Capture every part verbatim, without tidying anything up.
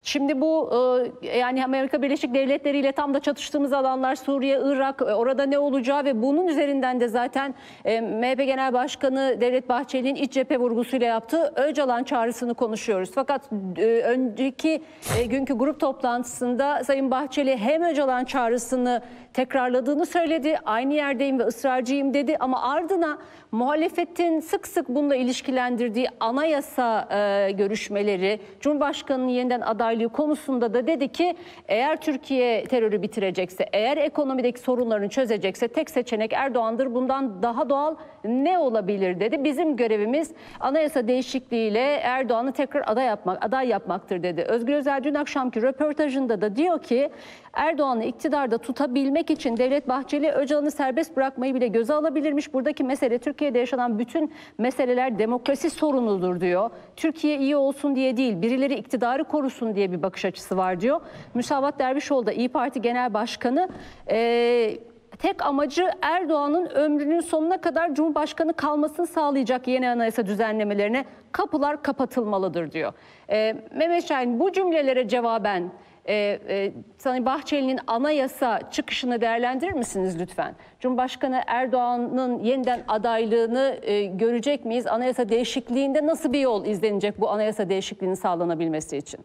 Şimdi bu e, yani Amerika Birleşik Devletleri ile tam da çatıştığımız alanlar Suriye, Irak, orada ne olacağı ve bunun üzerinden de zaten e, M H P Genel Başkanı Devlet Bahçeli'nin iç cephe vurgusuyla yaptığı Öcalan çağrısını konuşuyoruz. Fakat e, önceki e, günkü grup toplantısında Sayın Bahçeli hem Öcalan çağrısını tekrarladığını söyledi. Aynı yerdeyim ve ısrarcıyım dedi ama ardına muhalefetin sık sık bununla ilişkilendirdiği anayasa e, görüşmeleri, Cumhurbaşkanı'nın yeniden adaylığı konusunda da dedi ki eğer Türkiye terörü bitirecekse, eğer ekonomideki sorunlarını çözecekse tek seçenek Erdoğan'dır. Bundan daha doğal ne olabilir dedi. Bizim görevimiz anayasa değişikliğiyle Erdoğan'ı tekrar aday yapmak, aday yapmaktır dedi. Özgür Özel dün akşamki röportajında da diyor ki Erdoğan'ı iktidarda tutabilmek için Devlet Bahçeli Öcalan'ı serbest bırakmayı bile göze alabilirmiş. Buradaki mesele Türkiye'de yaşanan bütün meseleler demokrasi sorunudur diyor. Türkiye iyi olsun diye değil, birileri iktidarı korusun diye bir bakış açısı var diyor. Müsavat Dervişoğlu da İYİ Parti Genel Başkanı e, tek amacı Erdoğan'ın ömrünün sonuna kadar Cumhurbaşkanı kalmasını sağlayacak yeni anayasa düzenlemelerine kapılar kapatılmalıdır diyor. E, Mehmet Şahin bu cümlelere cevaben Ee, e, Sayın Bahçeli'nin anayasa çıkışını değerlendirir misiniz lütfen? Cumhurbaşkanı Erdoğan'ın yeniden adaylığını e, görecek miyiz? Anayasa değişikliğinde nasıl bir yol izlenecek bu anayasa değişikliğinin sağlanabilmesi için?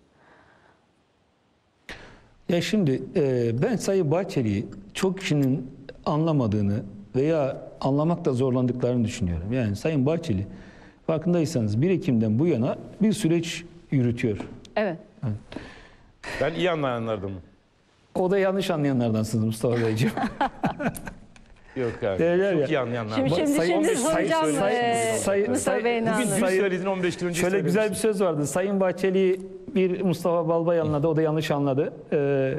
Ya şimdi e, ben Sayın Bahçeli'yi çok kişinin anlamadığını veya anlamakta zorlandıklarını düşünüyorum. Yani Sayın Bahçeli farkındaysanız bir Ekim'den bu yana bir süreç yürütüyor. Evet. Evet. Ben iyi anlayanlardım. O da yanlış anlayanlardansınız Mustafa Beyciğim. Yok abi. Derler Çok ya. iyi anlayanlar. Şimdi, şimdi, Sayın- şimdi sayın- soracağım sayın- e, sayın- Mustafa Bey'in Bugün anladı. dün söylediğin on beş gün önce Şöyle güzel bir söylemiştin. söz vardı. Sayın Bahçeli bir Mustafa Balbay anladı. O da yanlış anladı. Ee,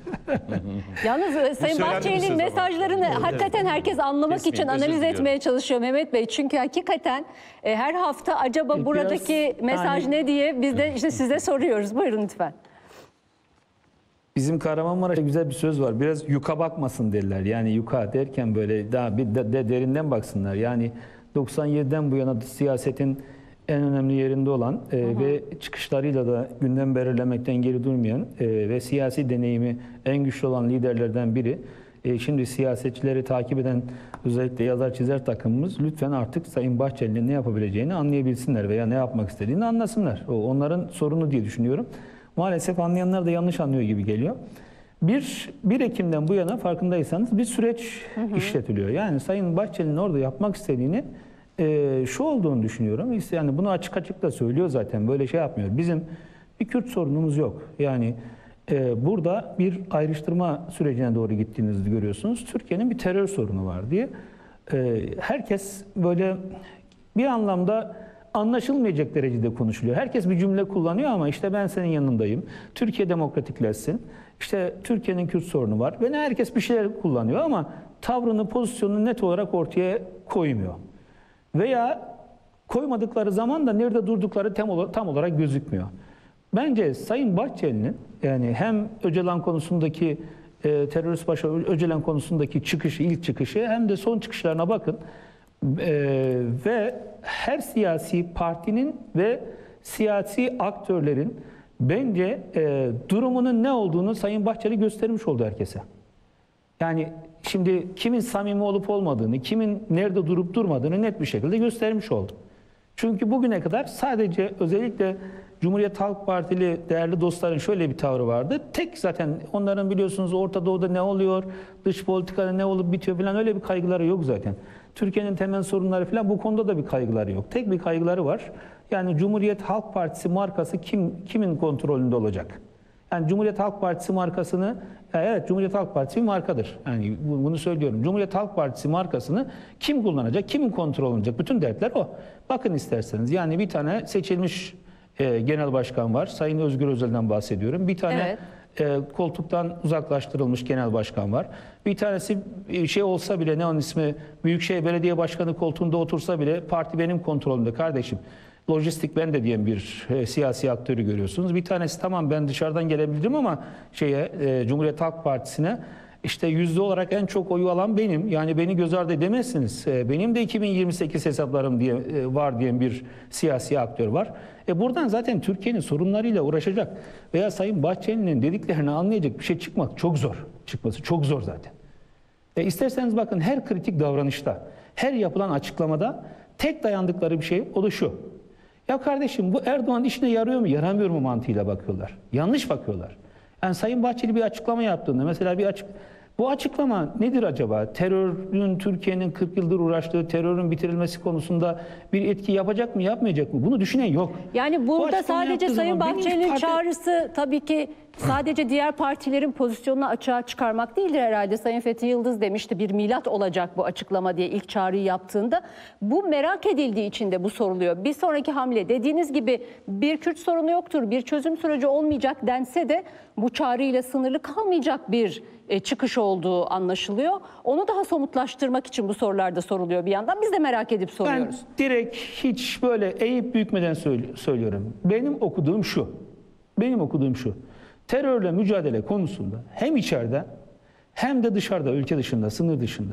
Yalnız e, Sayın söylenmiş bir Bahçeli'nin söz ama. mesajlarını hakikaten herkes anlamak Kesmeyeyim, için özür analiz diliyorum. etmeye çalışıyor Mehmet Bey. Çünkü hakikaten e, her hafta acaba Biraz, buradaki mesaj yani- ne diye biz de işte size soruyoruz. Buyurun lütfen. Bizim Kahramanmaraş'ta güzel bir söz var. Biraz yuka bakmasın derler. Yani yuka derken böyle daha bir de, de derinden baksınlar. Yani doksan yediden bu yana siyasetin en önemli yerinde olan e, ve çıkışlarıyla da gündem belirlemekten geri durmayan e, ve siyasi deneyimi en güçlü olan liderlerden biri. E, şimdi siyasetçileri takip eden özellikle yazar çizer takımımız lütfen artık Sayın Bahçeli'nin ne yapabileceğini anlayabilsinler veya ne yapmak istediğini anlasınlar. O onların sorunu diye düşünüyorum. Maalesef anlayanlar da yanlış anlıyor gibi geliyor. Bir, bir Ekim'den bu yana farkındaysanız bir süreç hı hı. işletiliyor. Yani Sayın Bahçeli'nin orada yapmak istediğini e, şu olduğunu düşünüyorum. Yani bunu açık açık da söylüyor zaten. Böyle şey yapmıyor. Bizim bir Kürt sorunumuz yok. Yani e, burada bir ayrıştırma sürecine doğru gittiğinizi görüyorsunuz. Türkiye'nin bir terör sorunu var diye. E, herkes böyle bir anlamda anlaşılmayacak derecede konuşuluyor. Herkes bir cümle kullanıyor ama işte ben senin yanındayım. Türkiye demokratikleşsin. İşte Türkiye'nin Kürt sorunu var. Ve herkes bir şeyler kullanıyor ama tavrını, pozisyonunu net olarak ortaya koymuyor. Veya koymadıkları zaman da nerede durdukları tam olarak, tam olarak gözükmüyor. Bence Sayın Bahçeli'nin yani hem Öcalan konusundaki e, terörist başı Öcalan konusundaki çıkışı, ilk çıkışı hem de son çıkışlarına bakın. Ee, ve her siyasi partinin ve siyasi aktörlerin bence e, durumunun ne olduğunu Sayın Bahçeli göstermiş oldu herkese. Yani şimdi kimin samimi olup olmadığını, kimin nerede durup durmadığını net bir şekilde göstermiş oldu. Çünkü bugüne kadar sadece özellikle Cumhuriyet Halk Partili değerli dostların şöyle bir tavrı vardı. Tek zaten onların biliyorsunuz Orta Doğu'da ne oluyor, dış politikada ne olup bitiyor falan öyle bir kaygıları yok zaten. Türkiye'nin temel sorunları falan bu konuda da bir kaygıları yok. Tek bir kaygıları var. Yani Cumhuriyet Halk Partisi markası kim kimin kontrolünde olacak? Yani Cumhuriyet Halk Partisi markasını, ya evet Cumhuriyet Halk Partisi bir markadır. Yani bunu söylüyorum. Cumhuriyet Halk Partisi markasını kim kullanacak, kimin kontrol olacak? Bütün dertler o. Bakın isterseniz yani bir tane seçilmiş e, genel başkan var. Sayın Özgür Özel'den bahsediyorum. Bir tane evet. E, koltuktan uzaklaştırılmış genel başkan var. Bir tanesi şey olsa bile ne onun ismi Büyükşehir Belediye Başkanı koltuğunda otursa bile parti benim kontrolümde kardeşim. Lojistik ben de diyen bir e, siyasi aktörü görüyorsunuz. Bir tanesi tamam ben dışarıdan gelebilirim ama şeye e, Cumhuriyet Halk Partisi'ne İşte yüzde olarak en çok oyu alan benim. Yani beni göz ardı edemezsiniz. E, Benim de iki bin yirmi sekiz hesaplarım diye e, var diyen bir siyasi aktör var. E buradan zaten Türkiye'nin sorunlarıyla uğraşacak veya Sayın Bahçeli'nin dediklerini anlayacak bir şey çıkmak çok zor. Çıkması çok zor zaten. E isterseniz bakın her kritik davranışta, her yapılan açıklamada tek dayandıkları bir şey o da şu. Ya kardeşim bu Erdoğan işine yarıyor mu, yaramıyor mu mantığıyla bakıyorlar. Yanlış bakıyorlar. Yani Sayın Bahçeli bir açıklama yaptığında mesela bir açık bu açıklama nedir acaba? Terörün Türkiye'nin kırk yıldır uğraştığı terörün bitirilmesi konusunda bir etki yapacak mı, yapmayacak mı? Bunu düşünen yok. Yani Bu burada açıklama sadece yaptığı Sayın zaman benim Bahçeli'nin parti- çağrısı tabii ki sadece diğer partilerin pozisyonunu açığa çıkarmak değildir herhalde. Sayın Fethi Yıldız demişti bir milat olacak bu açıklama diye ilk çağrıyı yaptığında. Bu merak edildiği için de bu soruluyor. Bir sonraki hamle dediğiniz gibi bir Kürt sorunu yoktur, bir çözüm süreci olmayacak dense de bu çağrıyla sınırlı kalmayacak bir e, çıkış olduğu anlaşılıyor. Onu daha somutlaştırmak için bu sorular da soruluyor bir yandan. Biz de merak edip Ben soruyoruz. direkt hiç böyle eğip bükmeden söyle- söylüyorum. Benim okuduğum şu. Benim okuduğum şu. Terörle mücadele konusunda hem içeride hem de dışarıda, ülke dışında, sınır dışında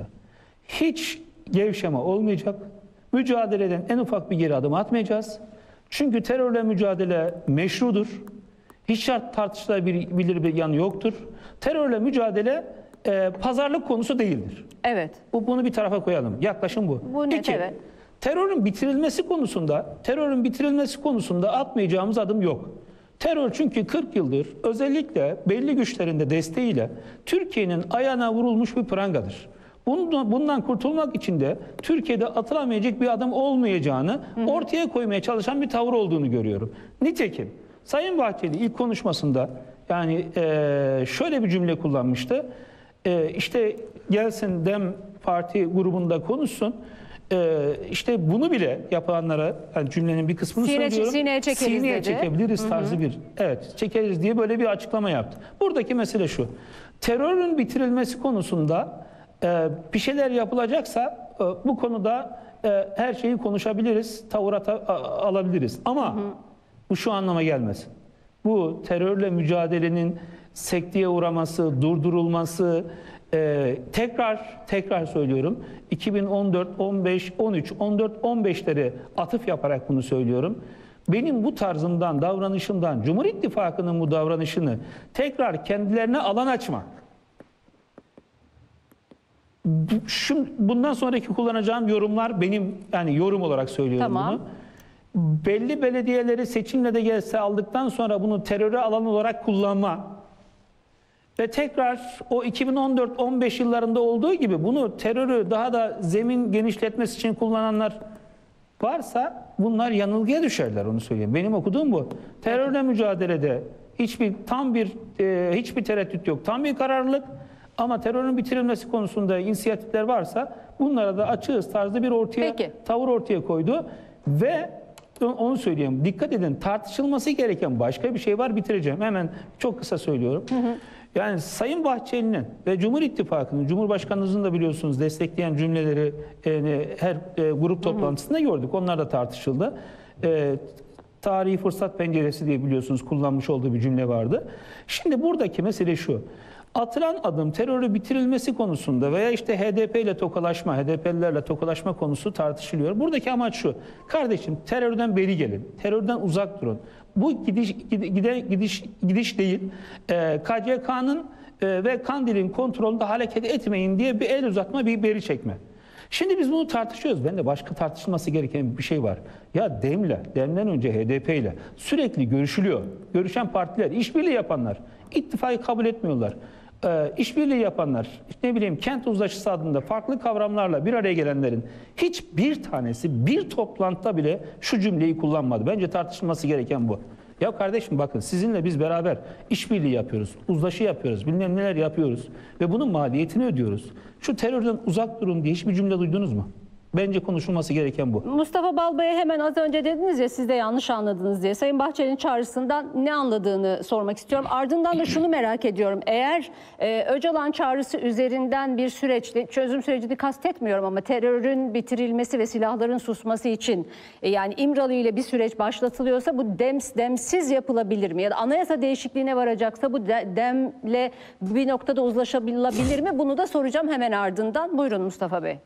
hiç gevşeme olmayacak. Mücadeleden en ufak bir geri adım atmayacağız. Çünkü terörle mücadele meşrudur. Hiç şart tartışılabilir bir yanı yoktur. Terörle mücadele e, pazarlık konusu değildir. Evet. Bu, bunu bir tarafa koyalım. Yaklaşım bu. Bu net, İki, evet. terörün bitirilmesi konusunda, terörün bitirilmesi konusunda atmayacağımız adım yok. Terör çünkü kırk yıldır özellikle belli güçlerin de desteğiyle Türkiye'nin ayağına vurulmuş bir prangadır. Bundan, bundan kurtulmak için de Türkiye'de atılamayacak bir adım olmayacağını hı hı. ortaya koymaya çalışan bir tavır olduğunu görüyorum. Nitekim Sayın Bahçeli ilk konuşmasında yani e, şöyle bir cümle kullanmıştı. E, işte gelsin Dem Parti grubunda konuşsun. Ee, işte bunu bile yapanlara yani cümlenin bir kısmını Sine- söylüyorum. sineye çekeriz Sineye dedi. çekebiliriz tarzı bir. Evet, çekeriz diye böyle bir açıklama yaptı. Buradaki mesele şu. Terörün bitirilmesi konusunda e, bir şeyler yapılacaksa e, bu konuda e, her şeyi konuşabiliriz, tavır ata- a- alabiliriz. Ama hı hı. bu şu anlama gelmesin. Bu terörle mücadelenin sekteye uğraması, durdurulması, Ee, tekrar tekrar söylüyorum iki bin on dört, on beş, on üç, on dört, on beşleri atıf yaparak bunu söylüyorum. Benim bu tarzımdan, davranışımdan, Cumhur İttifakı'nın bu davranışını tekrar kendilerine alan açmak. Şu, bundan sonraki kullanacağım yorumlar benim yani yorum olarak söylüyorum Tamam. bunu. Belli belediyeleri seçimle de gelse aldıktan sonra bunu teröre alan olarak kullanma. Ve tekrar o iki bin on dört on beş yıllarında olduğu gibi bunu terörü daha da zemin genişletmesi için kullananlar varsa bunlar yanılgıya düşerler, onu söyleyeyim. Benim okuduğum bu. Terörle mücadelede hiçbir tam bir e, hiçbir tereddüt yok. Tam bir kararlılık ama terörün bitirilmesi konusunda inisiyatifler varsa bunlara da açığız tarzı bir ortaya Peki. tavır ortaya koydu ve onu söyleyeyim. Dikkat edin, tartışılması gereken başka bir şey var, bitireceğim. Hemen çok kısa söylüyorum. Hı hı. Yani Sayın Bahçeli'nin ve Cumhur İttifakı'nın, Cumhurbaşkanınızın da biliyorsunuz destekleyen cümleleri e, her e, grup toplantısında hı hı. gördük. Onlar da tartışıldı. E, tarihi fırsat penceresi diye biliyorsunuz kullanmış olduğu bir cümle vardı. Şimdi buradaki mesele şu. Atılan adım terörü bitirilmesi konusunda veya işte H D P ile tokalaşma, H D P'lilerle tokalaşma konusu tartışılıyor. Buradaki amaç şu. Kardeşim terörden beri gelin. Terörden uzak durun. Bu gidiş gide, gidiş gidiş değil. E, K C K'nın e, ve Kandil'in kontrolünde hareket etmeyin diye bir el uzatma, bir beri çekme. Şimdi biz bunu tartışıyoruz. Ben de başka tartışılması gereken bir şey var. Ya Dem'le, Dem'den önce H D P ile sürekli görüşülüyor. Görüşen partiler, işbirliği yapanlar, ittifakı kabul etmiyorlar. Ee, işbirliği yapanlar, işte ne bileyim kent uzlaşısı adında farklı kavramlarla bir araya gelenlerin hiçbir tanesi bir toplantıda bile şu cümleyi kullanmadı. Bence tartışılması gereken bu. Ya kardeşim bakın sizinle biz beraber işbirliği yapıyoruz, uzlaşı yapıyoruz, bilmem neler yapıyoruz ve bunun maliyetini ödüyoruz. Şu terörden uzak durun diye hiçbir cümle duydunuz mu? Bence konuşulması gereken bu. Mustafa Balbay'a hemen az önce dediniz ya, siz de yanlış anladınız diye. Sayın Bahçeli'nin çağrısından ne anladığını sormak istiyorum. Ardından da şunu merak ediyorum. Eğer e, Öcalan çağrısı üzerinden bir süreçte, çözüm sürecini kastetmiyorum ama terörün bitirilmesi ve silahların susması için e, yani İmralı ile bir süreç başlatılıyorsa bu dems, demsiz yapılabilir mi? Ya da anayasa değişikliğine varacaksa bu de, demle bir noktada uzlaşabilir mi? Bunu da soracağım hemen ardından. Buyurun Mustafa Bey.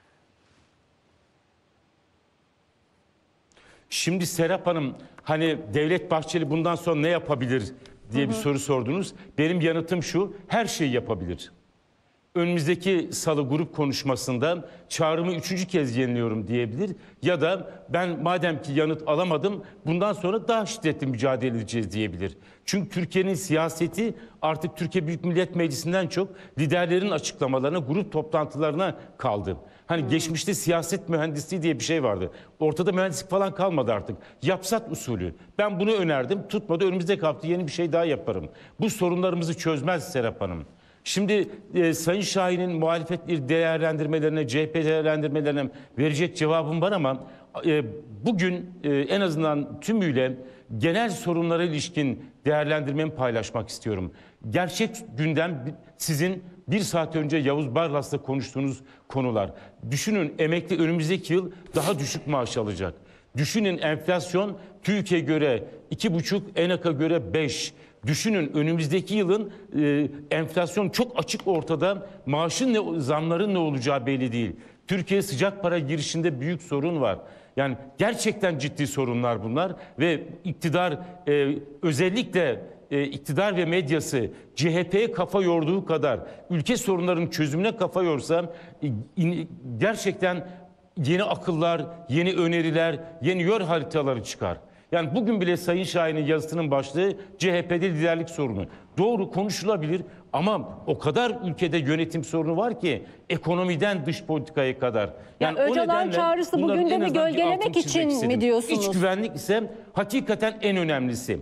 Şimdi Serap Hanım, hani Devlet Bahçeli bundan sonra ne yapabilir diye hı hı. bir soru sordunuz. Benim yanıtım şu: her şeyi yapabilir. Önümüzdeki salı grup konuşmasında çağrımı üçüncü kez yeniliyorum diyebilir. Ya da ben madem ki yanıt alamadım, bundan sonra daha şiddetli mücadele edeceğiz diyebilir. Çünkü Türkiye'nin siyaseti artık Türkiye Büyük Millet Meclisi'nden çok liderlerin açıklamalarına, grup toplantılarına kaldı. Hani hmm. geçmişte siyaset mühendisliği diye bir şey vardı. Ortada mühendislik falan kalmadı artık. Yapsat usulü. Ben bunu önerdim. Tutmadı. Önümüzdeki hafta yeni bir şey daha yaparım. Bu sorunlarımızı çözmez Serap Hanım. Şimdi e, Sayın Şahin'in muhalefet değerlendirmelerine, C H P değerlendirmelerine verecek cevabım var ama e, bugün e, en azından tümüyle genel sorunlara ilişkin değerlendirmemi paylaşmak istiyorum. Gerçek gündem sizin bir saat önce Yavuz Barlas'la konuştuğunuz konular. Düşünün, emekli önümüzdeki yıl daha düşük maaş alacak. Düşünün, enflasyon TÜİK'e göre iki buçuk, ENAK'a göre beş. Düşünün, önümüzdeki yılın e, enflasyon çok açık ortada. Maaşın ne, zamların ne olacağı belli değil. Türkiye sıcak para girişinde büyük sorun var. Yani gerçekten ciddi sorunlar bunlar ve iktidar e, özellikle e, iktidar ve medyası C H P'ye kafa yorduğu kadar ülke sorunlarının çözümüne kafa yorsa e, in, gerçekten yeni akıllar, yeni öneriler, yeni yol haritaları çıkar. Yani bugün bile Sayın Şahin'in yazısının başlığı C H P'de liderlik sorunu. Doğru, konuşulabilir ama o kadar ülkede yönetim sorunu var ki, ekonomiden dış politikaya kadar. Yani ya Öcalan çağrısı bugün de mi gölgelemek için istedim. mi diyorsunuz? İç güvenlik ise hakikaten en önemlisi.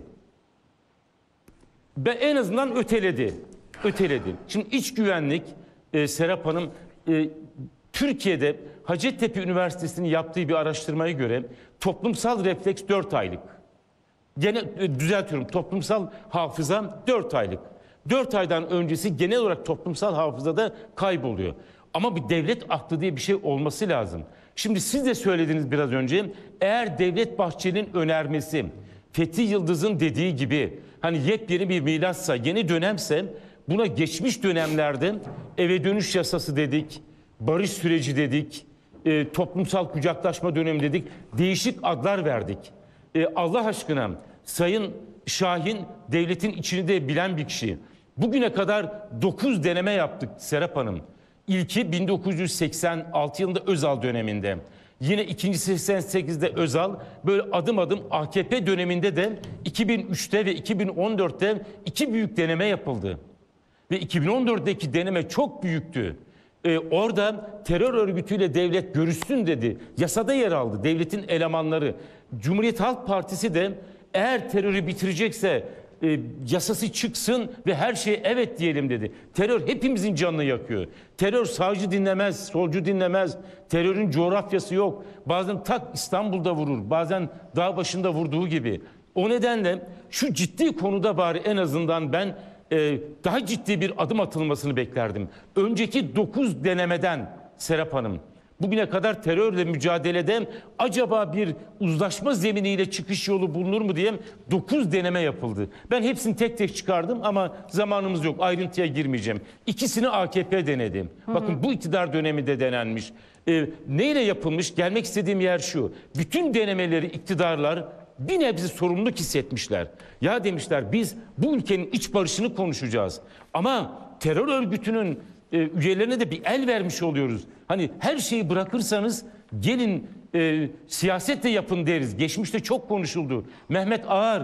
Ve en azından öteledi. Öteledi. Şimdi iç güvenlik, e, Serap Hanım, e, Türkiye'de Hacettepe Üniversitesi'nin yaptığı bir araştırmaya göre toplumsal refleks dört aylık. Gene e, düzeltiyorum, toplumsal hafıza dört aylık. dört aydan öncesi genel olarak toplumsal hafızada kayboluyor. Ama bir devlet aklı diye bir şey olması lazım. Şimdi siz de söylediniz biraz önce, eğer Devlet Bahçeli'nin önermesi Fethi Yıldız'ın dediği gibi hani yepyeni bir milatsa, yeni dönemse, buna geçmiş dönemlerde eve dönüş yasası dedik, barış süreci dedik, e, toplumsal kucaklaşma dönemi dedik, değişik adlar verdik. E, Allah aşkına, Sayın Şahin devletin içini de bilen bir kişi. Bugüne kadar dokuz deneme yaptık Serap Hanım. İlki bin dokuz yüz seksen altı yılında Özal döneminde. Yine ikincisi seksen sekizde Özal, böyle adım adım A K P döneminde de iki bin üçte ve iki bin on dörtte iki büyük deneme yapıldı. Ve iki bin on dörtteki deneme çok büyüktü. Ee, orada terör örgütüyle devlet görüşsün dedi. Yasada yer aldı devletin elemanları. Cumhuriyet Halk Partisi de eğer terörü bitirecekse e, yasası çıksın ve her şeye evet diyelim dedi. Terör hepimizin canını yakıyor. Terör sağcı dinlemez, solcu dinlemez. Terörün coğrafyası yok. Bazen tak İstanbul'da vurur, bazen dağ başında vurduğu gibi. O nedenle şu ciddi konuda bari en azından ben e, daha ciddi bir adım atılmasını beklerdim. Önceki dokuz denemeden Serap Hanım, bugüne kadar terörle mücadelede acaba bir uzlaşma zeminiyle çıkış yolu bulunur mu diye dokuz deneme yapıldı. Ben hepsini tek tek çıkardım ama zamanımız yok. Ayrıntıya girmeyeceğim. İkisini A K P denedi. Hı hı. Bakın bu iktidar döneminde denenmiş. Ee, neyle yapılmış? Gelmek istediğim yer şu. Bütün denemeleri iktidarlar bir nebze sorumluluk hissetmişler. Ya demişler, biz bu ülkenin iç barışını konuşacağız. Ama terör örgütünün e, üyelerine de bir el vermiş oluyoruz. Hani her şeyi bırakırsanız gelin e, siyaset de yapın deriz. Geçmişte çok konuşuldu. Mehmet Ağar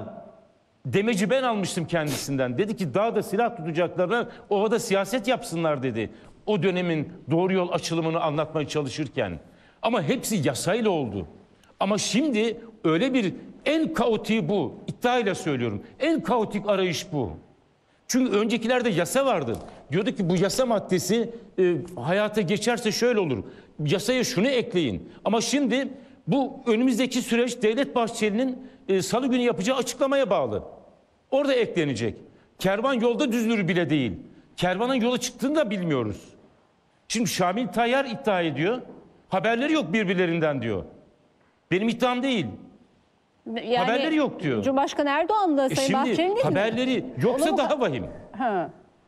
demeci ben almıştım kendisinden. Dedi ki dağda silah tutacaklarına ovada siyaset yapsınlar dedi. O dönemin doğru yol açılımını anlatmaya çalışırken. Ama hepsi yasayla oldu. Ama şimdi öyle bir en kaotik bu. İddiayla söylüyorum. En kaotik arayış bu. Çünkü öncekilerde yasa vardı. Diyordu ki bu yasa maddesi e, hayata geçerse şöyle olur. Yasaya şunu ekleyin. Ama şimdi bu önümüzdeki süreç Devlet Bahçeli'nin e, salı günü yapacağı açıklamaya bağlı. Orada eklenecek. Kervan yolda düzülür bile değil. Kervanın yola çıktığını da bilmiyoruz. Şimdi Şamil Tayyar iddia ediyor. Haberleri yok birbirlerinden diyor. Benim iddiam değil. Yani, haberleri yok diyor. Cumhurbaşkanı Erdoğan da E Sayın şimdi Bahçeli'nin değil mi? haberleri yoksa Onu mu- daha vahim. Ha.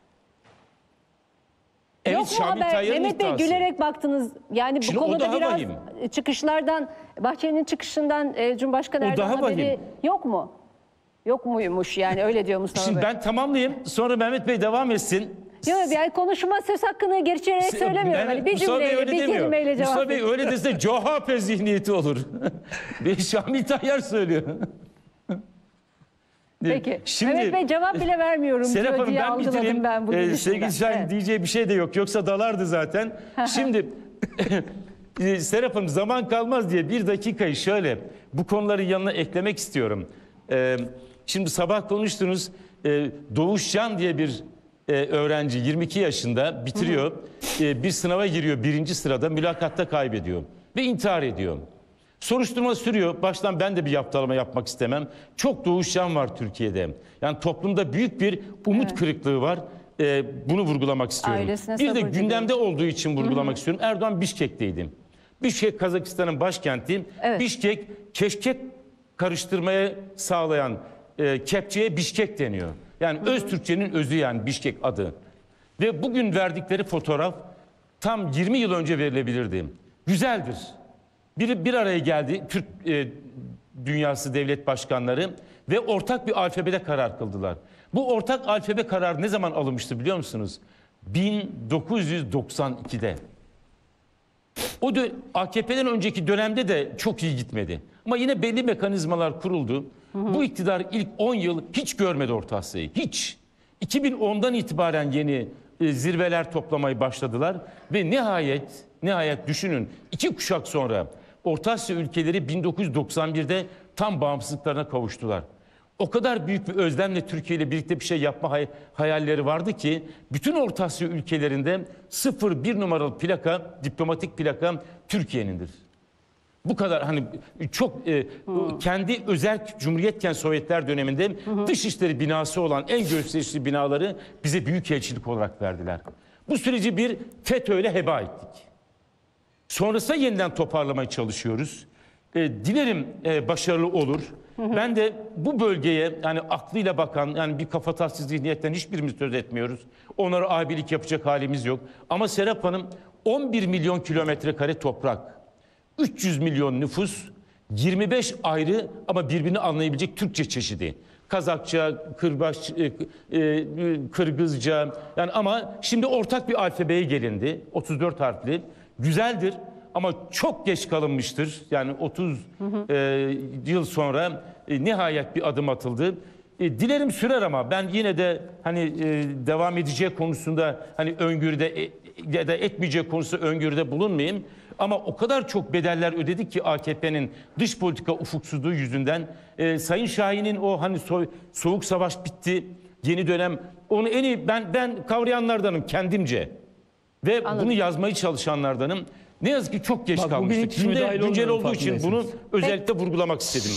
Evet, Yok mu Şamil haber? Tayyar'ın Mehmet Bey iddiası. gülerek baktınız. Yani Şimdi bu o konuda daha biraz vahim. çıkışlardan, Bahçeli'nin çıkışından e, Cumhurbaşkanı O Erdoğan daha haberi vahim. yok mu? Yok muymuş yani, öyle diyor Mustafa Şimdi Bey. ben tamamlayayım. Sonra Mehmet Bey devam etsin. Yok yani konuşma söz hakkını geri çevirerek söylemiyorum. Mehmet- Hani bir Mustafa Bey cümleyle, öyle bir demiyor. kelimeyle cevap Mustafa Bey verin. öyle dese C H P zihniyeti olur. Ve Şamil Tayyar söylüyor. Peki. Şimdi, Mehmet Bey cevap bile vermiyorum Serap diyor Hanım diye ben algıladım bitireyim. ben bu Ee, gidişinden. sevgili Şahin Evet. diyeceği bir şey de yok. Yoksa dalardı zaten. Şimdi e, Serap Hanım zaman kalmaz diye bir dakikayı şöyle bu konuların yanına eklemek istiyorum. Ee, şimdi sabah konuştunuz. Ee, Doğuşcan diye bir e, öğrenci yirmi iki yaşında bitiriyor. Ee, bir sınava giriyor, birinci sırada mülakatta kaybediyor ve intihar ediyor. Soruşturma sürüyor. Baştan ben de bir yaptalama yapmak istemem. Çok doğuşcan var Türkiye'de. Yani toplumda büyük bir umut Evet. kırıklığı var. Ee, bunu vurgulamak istiyorum. Ailesine Bir de sabır gündemde olduğu için vurgulamak istiyorum. Erdoğan Bişkek'teydi. Bişkek Kazakistan'ın başkenti. Evet. Bişkek, keşkek karıştırmaya sağlayan e, kepçeye Bişkek deniyor. Yani öz Türkçenin özü, yani Bişkek adı. Ve bugün verdikleri fotoğraf tam yirmi yıl önce verilebilirdi. Güzeldir. Bir, bir araya geldi Türk e, dünyası devlet başkanları ve ortak bir alfabede karar kıldılar. Bu ortak alfabe kararı ne zaman alınmıştı biliyor musunuz? bin dokuz yüz doksan ikide. O dö- A K P'den önceki dönemde de çok iyi gitmedi. Ama yine belli mekanizmalar kuruldu. Bu iktidar ilk on yıl hiç görmedi Orta Asya'yı. Hiç. iki bin ondan itibaren yeni e, zirveler toplamayı başladılar. Ve nihayet, nihayet düşünün iki kuşak sonra Orta Asya ülkeleri bin dokuz yüz doksan birde tam bağımsızlıklarına kavuştular. O kadar büyük bir özlemle Türkiye ile birlikte bir şey yapma hay- hayalleri vardı ki bütün Orta Asya ülkelerinde sıfır bir numaralı plaka, diplomatik plaka Türkiye'nindir. Bu kadar hani çok e, kendi özerk cumhuriyetken Sovyetler döneminde dışişleri binası olan en gösterişli binaları bize büyükelçilik olarak verdiler. Bu süreci bir FETÖ'yle heba ettik. Sonrasında yeniden toparlamaya çalışıyoruz. E, dilerim e, başarılı olur. Ben de bu bölgeye yani aklıyla bakan, yani bir kafatasçı zihniyetten hiçbirimiz söz etmiyoruz. Onlara abilik yapacak halimiz yok. Ama Serap Hanım on bir milyon kilometre kare toprak, üç yüz milyon nüfus, yirmi beş ayrı ama birbirini anlayabilecek Türkçe çeşidi. Kazakça, Kırbaç, e, e, Kırgızca, yani ama şimdi ortak bir alfabeye gelindi. otuz dört harfli. Güzeldir ama çok geç kalınmıştır. Yani otuz e, yıl sonra e, nihayet bir adım atıldı. E, dilerim sürer ama ben yine de hani e, devam edeceği konusunda hani öngörüde e, ya da etmeyeceği konusunda öngörüde bulunmayayım. Ama o kadar çok bedeller ödedik ki A K P'nin dış politika ufuksuzluğu yüzünden. E, Sayın Şahin'in o hani so soğuk savaş bitti, yeni dönem, onu en iyi ben ben kavrayanlardanım kendimce. Ve Anladım. bunu yazmayı çalışanlardanım. Ne yazık ki çok geç Bak, bugün kalmıştık. hiç müdahil Günde güncel olmuyorum, olduğu için bunu farkındaysanız. özellikle vurgulamak istedim.